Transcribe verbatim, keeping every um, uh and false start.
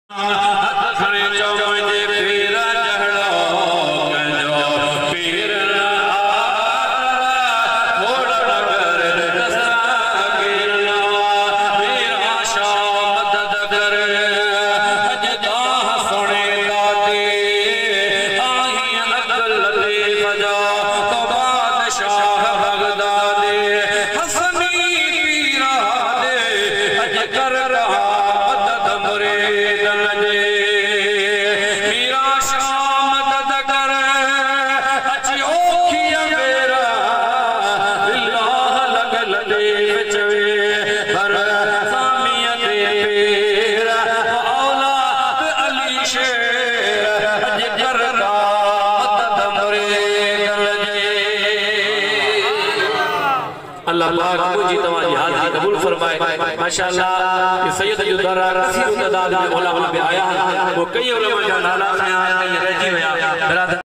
अल्लाह पाक मुझे तमाम हाज़िर कबूल फरमाए। माशाअल्लाह ये सैयद जुदारा कसीर तादाद में उलमा में आया है, वो कई उलमा का नाला में आया, कई रजी में आया।